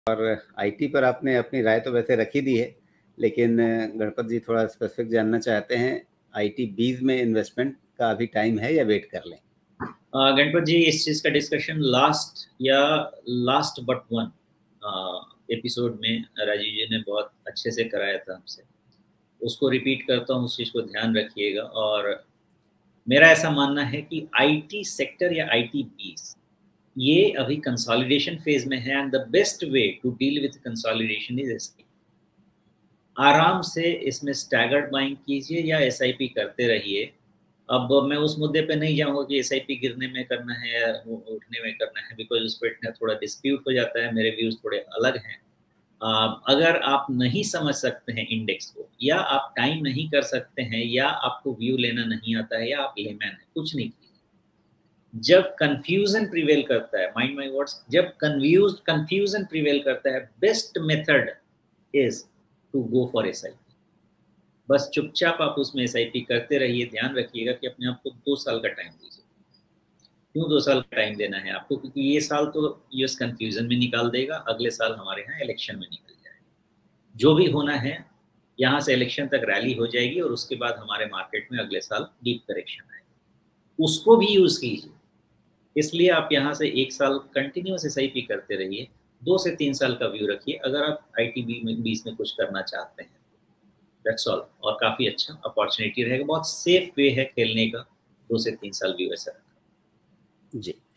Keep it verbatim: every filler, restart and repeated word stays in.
और आईटी पर आपने अपनी राय तो वैसे रख ही दी है, लेकिन गणपत जी थोड़ा स्पेसिफिक जानना चाहते हैं, आईटी बीज में इन्वेस्टमेंट का अभी टाइम है या वेट कर लें? गणपत जी, इस चीज़ का डिस्कशन लास्ट या लास्ट बट वन एपिसोड में राजीव जी ने बहुत अच्छे से कराया था हमसे। उसको रिपीट करता हूँ, उस चीज़ को ध्यान रखिएगा। और मेरा ऐसा मानना है कि आईटी सेक्टर या आईटी बीज ये अभी कंसोलिडेशन फेज में है, and the best way to deal with consolidation is SIP. आराम से इसमें स्टैगर्ड बाइंग कीजिए या एसआईपी करते रहिए। अब मैं उस मुद्दे पे नहीं जाऊंगा कि एसआईपी गिरने में करना है या उठने में करना है, बिकॉज उस पर थोड़ा डिस्प्यूट हो जाता है, मेरे व्यूज थोड़े अलग हैं। अगर आप नहीं समझ सकते हैं इंडेक्स को, या आप टाइम नहीं कर सकते हैं, या आपको व्यू लेना नहीं आता है, या आप लेमैन है, कुछ नहीं कीजिए। जब कंफ्यूजन प्रिवेल करता है, माइंड माय वर्ड्स, जब कन्फ्यूज कंफ्यूजन प्रिवेल करता है, best method is to go for SIP. बस चुपचाप आप उसमें एसआईपी करते रहिए। ध्यान रखिएगा कि अपने आप को दो साल का टाइम दीजिए। क्यों दो साल का टाइम देना है आपको? क्योंकि ये साल तो यूएस कंफ्यूजन में निकाल देगा, अगले साल हमारे यहाँ इलेक्शन में निकल जाएगा। जो भी होना है, यहाँ से इलेक्शन तक रैली हो जाएगी और उसके बाद हमारे मार्केट में अगले साल डीप करेक्शन आएगा, उसको भी यूज कीजिए। इसलिए आप यहाँ से एक साल कंटिन्यूस एसआईपी करते रहिए, दो से तीन साल का व्यू रखिए अगर आप आईटी में बीस में कुछ करना चाहते हैं। That's all. और काफ़ी अच्छा अपॉर्चुनिटी रहेगा, बहुत सेफ वे है खेलने का, दो से तीन साल व्यू ऐसा। जी।